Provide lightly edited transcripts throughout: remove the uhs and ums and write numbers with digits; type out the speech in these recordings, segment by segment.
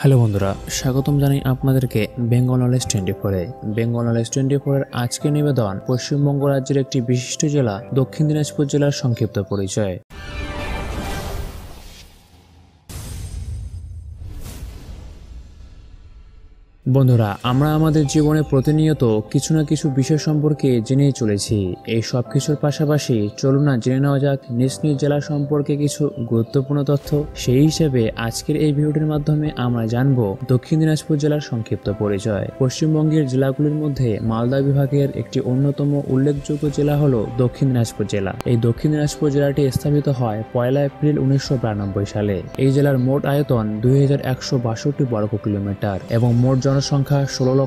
Hello বন্ধুরা, স্বাগতম জানাই আপনাদেরকে বেঙ্গল নলেজ 24-এ। বেঙ্গল নলেজ 24-এর আজকের নিবেদন পশ্চিমবঙ্গ রাজ্যের একটি বিশিষ্ট জেলা দক্ষিণ দিনাজপুর জেলার সংক্ষিপ্ত পরিচয়। বন্ধুরা, আমরা আমাদের জীবনে প্রতিনিয়ত কিছু না কিছু বিষয় সম্পর্কে জেনেই চলেছি। এই সব কিছুর পাশাপাশি চলুন না জেনে নেওয়া যাক নিজ নিজ জেলা সম্পর্কে কিছু গুরুত্বপূর্ণ তথ্য। সেই হিসেবে আজকের এই ভিডিওটির মাধ্যমে আমরা জানব দক্ষিণ দিনাজপুর জেলার সংক্ষিপ্ত পরিচয়। পশ্চিমবঙ্গের জেলাগুলির মধ্যে মালদা বিভাগের একটি অন্যতম উল্লেখযোগ্য জেলা হলো দক্ষিণ দিনাজপুর জেলা। এই দক্ষিণ দিনাজপুর জেলাটি স্থাপিত হয় 1 এপ্রিল 1992 সালে। এই জেলার মোট আয়তন 2162 বর্গ কিলোমিটার এবং মোট জনসংখ্যা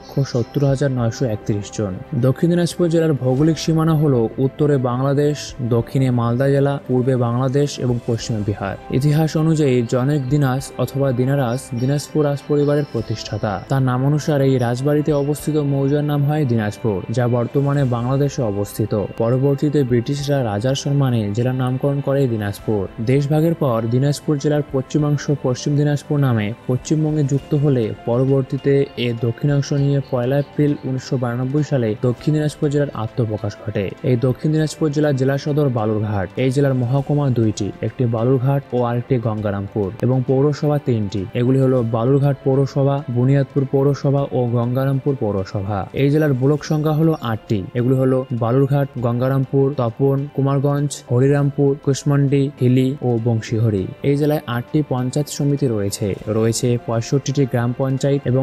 16,70,931 জন। দক্ষিণ দিনাজপুর জেলার ভৌগোলিক সীমানা হলো উত্তরে বাংলাদেশ, দক্ষিণে মালদা জেলা, পূর্বে বাংলাদেশ এবং পশ্চিমে বিহার। ইতিহাস অনুযায়ী জনক দিনাজ অথবা দিনারাজ দিনাজপুর রাজ পরিবারের প্রতিষ্ঠাতা। তার নাম অনুসারে এই রাজবাড়িতে অবস্থিত মৌজার নাম হয় দিনাজপুর, যা বর্তমানে বাংলাদেশে অবস্থিত। পরবর্তীতে ব্রিটিশরা রাজার সম্মানে জেলার নামকরণ করে দিনাজপুর। দেশভাগের পর দিনাজপুর জেলার পশ্চিমাংশ পশ্চিম দিনাজপুর নামে পশ্চিমবঙ্গে যুক্ত হলে পরবর্তীতে এর দক্ষিণাংশ নিয়ে 1 এপ্রিল 1992 সালে দক্ষিণ দিনাজপুর জেলার আত্মপ্রকাশ ঘটে। এই দক্ষিণ দিনাজপুর জেলার জেলা সদর বালুরঘাট। এই জেলার মহকুমা দুইটি, একটি বালুরঘাট ও আরেকটি গঙ্গারামপুর, এবং পৌরসভা তিনটি। এগুলি হলো বালুরঘাট পৌরসভা, বুনিয়াদপুর পৌরসভা ও গঙ্গারামপুর পৌরসভা। এই জেলার ব্লক সংখ্যা হলো 8টি। এগুলি হলো বালুরঘাট, গঙ্গারামপুর, তপন, কুমারগঞ্জ, হরিরামপুর, কুশমন্ডি, হিলি ও বংশীহরি। এই জেলায় 8টি পঞ্চায়েত সমিতি রয়েছে। 65টি গ্রাম পঞ্চায়েত এবং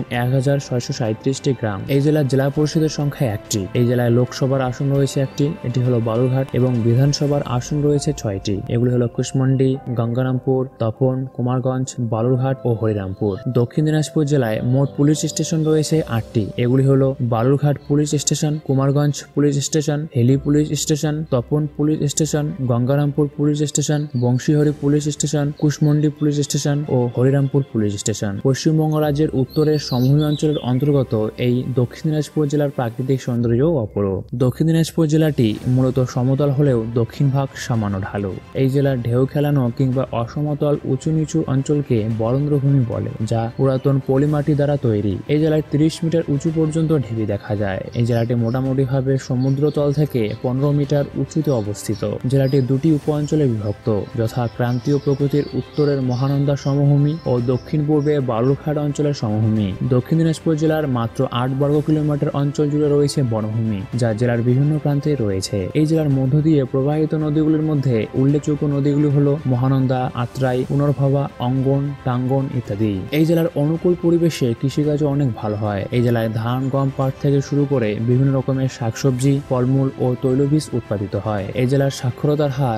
1637টি গ্রাম। এই জেলার জেলা পরিষদের সংখ্যা 1টি। এই জেলায় লোকসভার আসন রয়েছে 1টি, এটি হলো বালুরঘাট, এবং বিধানসভার আসন রয়েছে 6টি। এগুলি হলো কুশমন্ডি, গঙ্গারামপুর, তপন, কুমারগঞ্জ, বালুরঘাট ও হরিরামপুর। দক্ষিণ দিনাজপুর জেলায় মোট পুলিশ স্টেশন রয়েছে 8টি। এগুলি হলো Balurghat police station, Kumarganj police station, Hili police station, Tapan police station, Gangarampur police station, Banshihari police station, Kushmandi police station ও হরিরামপুর পুলিশ স্টেশন। পশ্চিমবঙ্গ রাজ্যের উত্তরের সমভূমি অঞ্চলের অন্তর্গত এই দক্ষিণ দিনাজপুর জেলার প্রাকৃতিক সৌন্দর্য অপরূপ। দক্ষিণ দিনাজপুর জেলাটি মূলত সমতল হলেও দক্ষিণ ভাগ সামান্য ঢালু। এই জেলার ঢেউ খেলানো কিংবা অসমতল উঁচু নিচু অঞ্চলকে বরেন্দ্রভূমি বলে, যা পুরাতন পলিমাটি দ্বারা তৈরি। এই জেলায় 30 মিটার উঁচু পর্যন্ত ঢিবি দেখা যায়। এই জেলাটি মোটামুটি ভাবে সমুদ্রতল থেকে 15 মিটার উঁচুতে অবস্থিত। জেলাটি দুটি উপ অঞ্চলে বিভক্ত, যথা ক্রান্তীয় প্রকৃতির উত্তরের মহানন্দা সমভূমি ও দক্ষিণ পূর্বে বালুরঘাট অঞ্চলের সমভূমি। দক্ষিণ দিনাজপুর জেলার মাত্র 8 বর্গ কিলোমিটার অঞ্চল জুড়ে রয়েছে বনভূমি, যা জেলার বিভিন্ন প্রান্তে রয়েছে। এই জেলার মধ্য দিয়ে প্রবাহিত নদীগুলির মধ্যে উল্লেখযোগ্য নদীগুলি হলো মহানন্দা, আত্রাই, পুনর্ভবা, অঙ্গন, টাঙ্গন ইত্যাদি। এই জেলার অনুকূল পরিবেশে কৃষিকাজও অনেক ভালো হয়। এই জেলায় ধান, গম, পাট থেকে শুরু করে বিভিন্ন রকমের শাকসবজি, ফলমূল ও তৈলবীজ উৎপাদিত হয়। এই জেলার সাক্ষরতার হার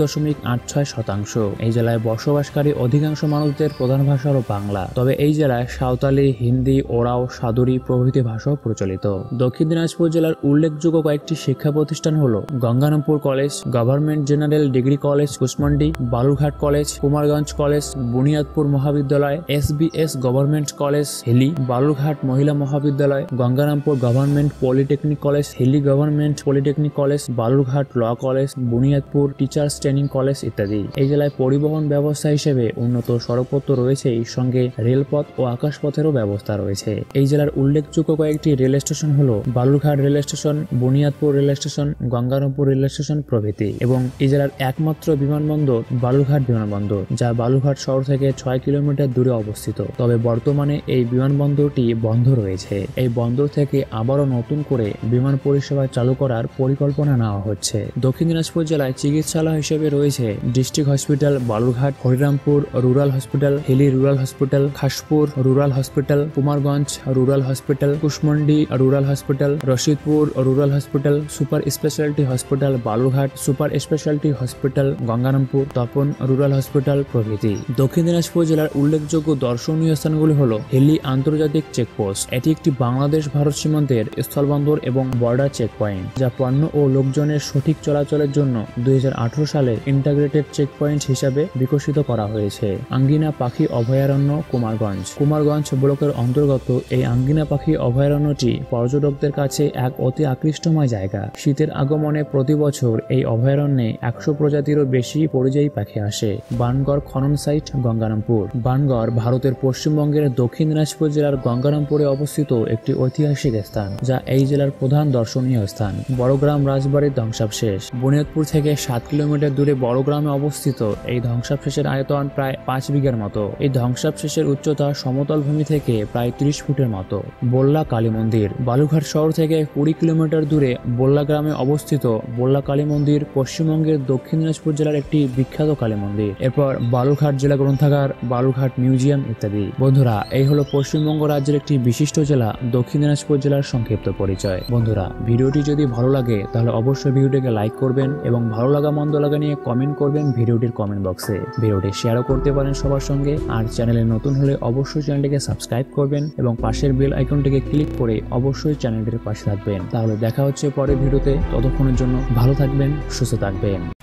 73.86%। এই জেলায় বসবাসকারী অধিকাংশ মানুষদের প্রধান ভাষা হলো বাংলা, তবে এই জেলায় সাঁওতালি, হিন্দি, ওরাও, সাদুরি প্রভৃতি ভাষাও প্রচলিত। দক্ষিণ দিনাজপুর জেলার উল্লেখযোগ্য কয়েকটি শিক্ষা প্রতিষ্ঠান হলো Gangarampur college, government general degree college Kushmandi, Balurghat college, Kumarganj college, Buniadpur মহাবিদ্যালয়, SBS government college Hili, Balurghat মহিলা মহাবিদ্যালয়, Gangarampur government polytechnic college, Hili government polytechnic college, Balurghat law college, Buniadpur teachers training college ইত্যাদি। এই জেলায় পরিবহন ব্যবস্থা হিসেবে উন্নত সড়কপথ রয়েছে, সঙ্গে রেলপথ ও আকাশপথেরও ব্যবস্থা রয়েছে। এই জেলার উল্লেখযোগ্য কয়েকটি রেল স্টেশন হলো Balurghat rail station, Buniyadpur rail station, Gangarampur rail station প্রভৃতি। এবং এই জেলার একমাত্র বিমানবন্দর বালুরঘাট বিমানবন্দর, যা বালুরঘাট শহর থেকে 6 কিলোমিটার দূরে অবস্থিত। তবে বর্তমানে এই বিমানবন্দরটি বন্ধ রয়েছে। এই বন্দর থেকে আবারও নতুন করে বিমান পরিষেবা চালু করার পরিকল্পনা নেওয়া হচ্ছে। দক্ষিণ দিনাজপুর জেলায় চিকিৎসালয় হিসেবে রয়েছে district hospital Balurghat, Harirampur rural hospital, Hili rural hospital, Khaspur rural hospital, Kumarganj rural hospital, Kushmandi rural hospital, Rashidpur rural hospital, super speciality hospital Balurghat, super speciality hospital Gangarampur, Tapan rural hospital প্রভৃতি। দক্ষিণ দিনাজপুর জেলার উল্লেখযোগ্য দর্শনীয় স্থানগুলি হলো হিলি আন্তর্জাতিক চেকপোস্ট। এটি একটি বাংলাদেশ ভারত সীমান্তের স্থলবন্দর এবং বর্ডার চেক পয়েন্ট, যা পণ্য ও লোকজনের সঠিক চলাচলের জন্য 2018 সালে ইন্টাগ্রেটেড চেক পয়েন্ট হিসাবে বিকশিত করা হয়েছে। আঙ্গিনা পাখি অভয়ারণ্য কুমারগঞ্জ ব্লকের অন্তর্গত অন্তর্গত এই আঙ্গিনা পাখি অভয়ারণ্যটি পর্যটকদের কাছে এক অতি আকৃষ্টময় জায়গা। শীতের আগমনে প্রতি বছর এই অভয়ারণ্যে 100 প্রজাতিরও বেশি পরিযায়ী পাখি আসে। বানগড় খনন সাইট গঙ্গারামপুর। বানগড় ভারতের পশ্চিমবঙ্গের দক্ষিণ দিনাজপুর জেলার গঙ্গারামপুরে অবস্থিত একটি ঐতিহাসিক স্থান, যা এই জেলার প্রধান দর্শনীয় স্থান। বড়গ্রাম রাজবাড়ির ধ্বংসাবশেষ। বুনিয়াদপুর থেকে 7 কিলোমিটার দূরে বড়গ্রামে অবস্থিত এই ধ্বংসাবশেষের আয়তন প্রায় 5 বিঘার মতো। এই ধ্বংসাবশেষের উচ্চতা সমতল ভূমি থেকে প্রায় 30 ফুটের মতো। বল্লা কালী মন্দির। বালুঘাট শহর থেকে 20 কিলোমিটার দূরে বল্লা গ্রামে অবস্থিত বল্লা কালী মন্দির পশ্চিমবঙ্গের দক্ষিণ দিনাজপুর জেলার একটি বিখ্যাত কালী মন্দির। এরপর বালুরঘাট জেলা গ্রন্থাগার, বালুরঘাট মিউজিয়াম ইত্যাদি। বন্ধুরা, এই হলো পশ্চিমবঙ্গ রাজ্যের একটি বিশিষ্ট জেলা দক্ষিণ দিনাজপুর জেলার সংক্ষিপ্ত পরিচয়। বন্ধুরা, ভিডিওটি যদি ভালো লাগে তাহলে অবশ্যই ভিডিওটিকে লাইক করবেন এবং ভালো লাগা মন্দ লাগা নিয়ে কমেন্ট করবেন ভিডিওটির কমেন্ট বক্সে। ভিডিওটি শেয়ারও করতে পারেন সবার সঙ্গে। আর চ্যানেলে নতুন হলে অবশ্যই চ্যানেলটিকে সাবস্ক্রাইব করবেন এবং পাশের বেল আইকনটিকে ক্লিক করে অবশ্যই চ্যানেলটির পাশে থাকবেন। তাহলে দেখা হচ্ছে পরের ভিডিওতে। ততক্ষণের জন্য ভালো থাকবেন, সুস্থ থাকবেন।